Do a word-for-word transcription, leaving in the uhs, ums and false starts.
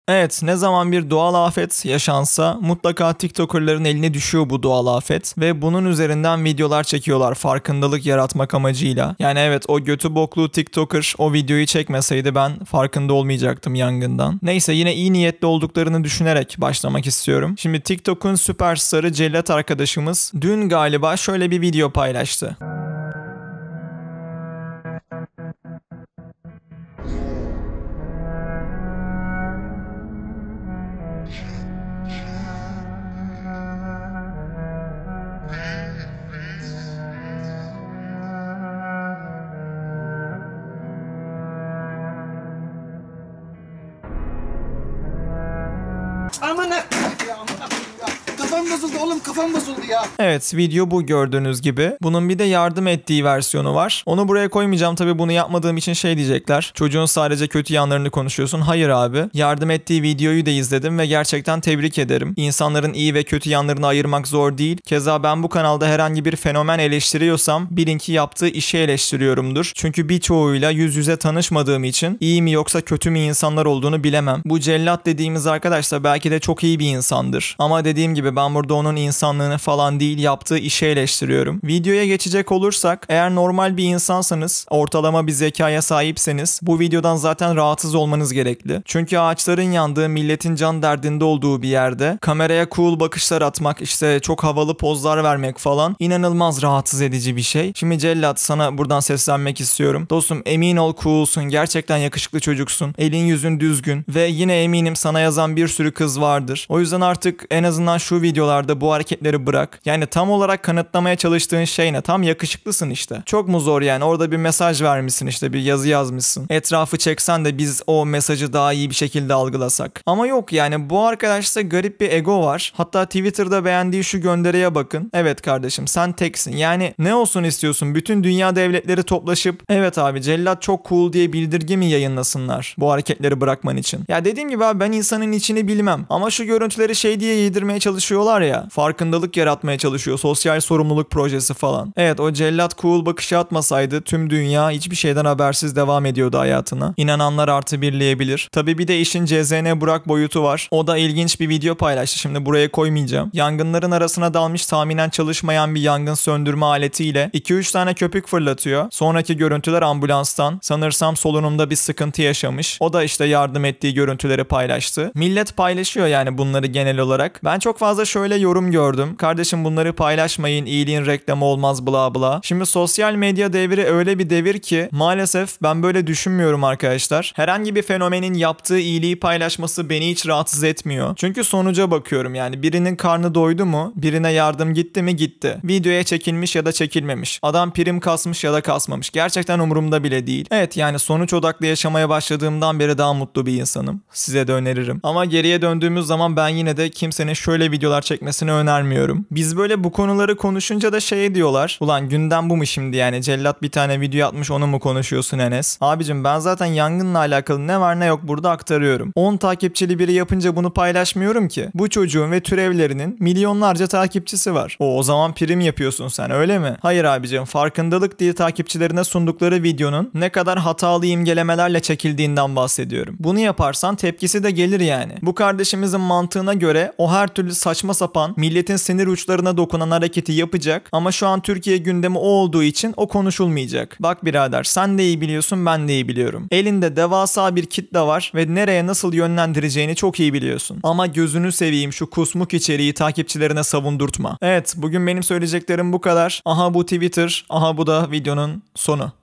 Evet, ne zaman bir doğal afet yaşansa mutlaka TikToker'ların eline düşüyor bu doğal afet ve bunun üzerinden videolar çekiyorlar farkındalık yaratmak amacıyla. Yani evet, o götü boklu TikToker o videoyu çekmeseydi ben farkında olmayacaktım yangından. Neyse, yine iyi niyetli olduklarını düşünerek başlamak istiyorum. Şimdi TikTok'un süperstarı Cellat arkadaşımız dün galiba şöyle bir video paylaştı. Amına ya, amına ya. Kafam bozuldu oğlum, kafam bozuldu ya. Evet, video bu gördüğünüz gibi. Bunun bir de yardım ettiği versiyonu var. Onu buraya koymayacağım tabii, bunu yapmadığım için şey diyecekler. Çocuğun sadece kötü yanlarını konuşuyorsun. Hayır abi. Yardım ettiği videoyu da izledim ve gerçekten tebrik ederim. İnsanların iyi ve kötü yanlarını ayırmak zor değil. Keza ben bu kanalda herhangi bir fenomen eleştiriyorsam bilin ki yaptığı işi eleştiriyorumdur. Çünkü birçoğuyla yüz yüze tanışmadığım için iyi mi yoksa kötü mü insanlar olduğunu bilemem. Bu Cellat dediğimiz arkadaş da belki de çok iyi bir insandır. Ama dediğim gibi ben burada onun insanlığını falan değil, yaptığı işi eleştiriyorum. Videoya geçecek olursak, eğer normal bir insansanız, ortalama bir zekaya sahipseniz bu videodan zaten rahatsız olmanız gerekli. Çünkü ağaçların yandığı, milletin can derdinde olduğu bir yerde kameraya cool bakışlar atmak, işte çok havalı pozlar vermek falan inanılmaz rahatsız edici bir şey. Şimdi Cellat, sana buradan seslenmek istiyorum. Dostum, emin ol coolsun, gerçekten yakışıklı çocuksun, elin yüzün düzgün ve yine eminim sana yazan bir sürü kız vardır. O yüzden artık en azından şu videolarda bu hareketleri bırak. Yani tam olarak kanıtlamaya çalıştığın şey ne? Tam yakışıklısın işte. Çok mu zor yani? Orada bir mesaj vermişsin, işte bir yazı yazmışsın. Etrafı çeksen de biz o mesajı daha iyi bir şekilde algılasak. Ama yok yani, bu arkadaşta garip bir ego var. Hatta Twitter'da beğendiği şu gönderiye bakın. Evet kardeşim, sen teksin. Yani ne olsun istiyorsun? Bütün dünya devletleri toplaşıp evet abi Cellat çok cool diye bildirgi mi yayınlasınlar bu hareketleri bırakman için? Ya dediğim gibi abi, ben insanın içini bilmem. Ama şu görüntüleri şey diye yedirmeye çalışıyorlar ya. Farkındalık yaratmaya çalışıyor. Sosyal sorumluluk projesi falan. Evet, o Cellat cool bakışı atmasaydı tüm dünya hiçbir şeyden habersiz devam ediyordu hayatına. İnananlar artı birleyebilir. Tabii bir de işin C Z N Burak boyutu var. O da ilginç bir video paylaştı. Şimdi buraya koymayacağım. Yangınların arasına dalmış, tahminen çalışmayan bir yangın söndürme aletiyle iki üç tane köpük fırlatıyor. Sonraki görüntüler ambulanstan. Sanırsam solunumda bir sıkıntı yaşamış. O da işte yardım ettiği görüntüleri paylaştı. Millet paylaşıyor yani bunları genel olarak. Ben çok fazla şöyle yorum gördüm. Kardeşim bunları paylaşmayın, iyiliğin reklamı olmaz bla bla. Şimdi sosyal medya devri öyle bir devir ki maalesef ben böyle düşünmüyorum arkadaşlar. Herhangi bir fenomenin yaptığı iyiliği paylaşması beni hiç rahatsız etmiyor. Çünkü sonuca bakıyorum yani. Birinin karnı doydu mu? Birine yardım gitti mi? Gitti. Videoya çekilmiş ya da çekilmemiş. Adam prim kasmış ya da kasmamış. Gerçekten umurumda bile değil. Evet yani sonuç odaklı yaşamaya başladığımdan beri daha mutlu bir insanım. Size de öneririm. Ama geriye döndüğümüz zaman ben yine de kimsenin şöyle videolar çekmesini önermiyorum. Biz böyle bu konuları konuşunca da şey diyorlar. Ulan gündem bu mu şimdi yani? Cellat bir tane video atmış, onu mu konuşuyorsun Enes? Abicim ben zaten yangınla alakalı ne var ne yok burada aktarıyorum. on takipçili biri yapınca bunu paylaşmıyorum ki. Bu çocuğun ve türevlerinin milyonlarca takipçisi var. O o zaman prim yapıyorsun sen, öyle mi? Hayır abicim, farkındalık diye takipçilerine sundukları videonun ne kadar hatalı imgelemelerle çekildiğinden bahsediyorum. Bunu yaparsan tepkisi de gelir yani. Bu kardeşimizin mantığına göre o her türlü saçma sapan, milletin sinir uçlarına dokunan hareketi yapacak ama şu an Türkiye gündemi o olduğu için o konuşulmayacak. Bak birader, sen de iyi biliyorsun, ben de iyi biliyorum. Elinde devasa bir kitle var ve nereye nasıl yönlendireceğini çok iyi biliyorsun. Ama gözünü seveyim şu kusmuk içeriği takipçilerine savundurtma. Evet, bugün benim söyleyeceklerim bu kadar. Aha bu Twitter, aha bu da videonun sonu.